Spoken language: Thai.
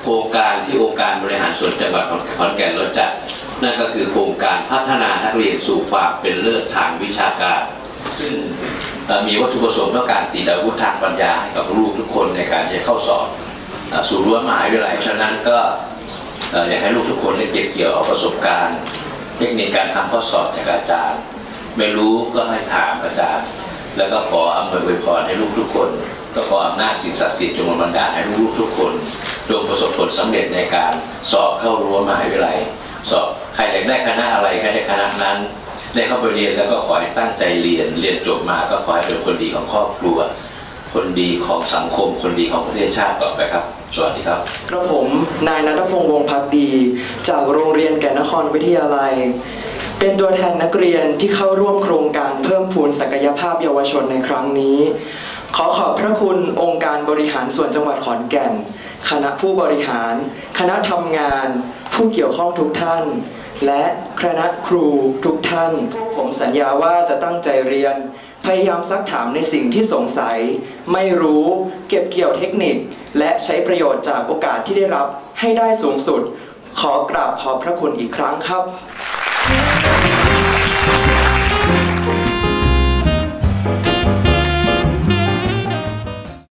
ครงการที่องค์การบริหารส่วนจังหวัดขอนแก่นเราจัดนั่นก็คือโครงการพัฒนานักเรียนสู่ความเป็นเลิศทางวิชาการซึ่งมีวัตถุประสงค์ต้องการติดอาวุธทางปัญญาให้กับลูกทุกคนในการจะเข้าสอบสู่รั้วมหาวิทยาลัยฉะนั้นก็อยากให้ลูกทุกคนได้เก็บเกี่ยวเอาประสบการณ์เทคนิคการทำข้อสอบจากอาจารย์ไม่รู้ก็ให้ถามอาจารย์แล้วก็ขออำนวยอวยพรให้ลูกทุกคนก็ขออำนาจสิ่งศักดิ์สิทธิ์จงบันดาลให้ลูกทุกคนจงประสบผลสำเร็จในการสอบเข้ารั้วมหาวิทยาลัยสอบใครอยากได้คณะอะไรใครได้คณะนั้นได้เข้าไปเรียนแล้วก็ขอให้ตั้งใจเรียนจบมาก็ขอให้เป็นคนดีของครอบครัวคนดีของสังคมคนดีของประเทศชาติต่อไปครับสวัสดีครับกระผมนายณัฐพงษ์วงศ์ภักดีจากโรงเรียนแก่นนครวิทยาลัยเป็นตัวแทนนักเรียนที่เข้าร่วมโครงการเพิ่มพูนศักยภาพเยาวชนในครั้งนี้ขอบพระคุณองค์การบริหารส่วนจังหวัดขอนแก่นคณะผู้บริหารคณะทำงานผู้เกี่ยวข้องทุกท่านและคณะครูทุกท่านผมสัญญาว่าจะตั้งใจเรียนพยายามซักถามในสิ่งที่สงสัยไม่รู้เก็บเกี่ยวเทคนิคและใช้ประโยชน์จากโอกาสที่ได้รับให้ได้สูงสุดขอกราบขอบพระคุณอีกครั้งครับ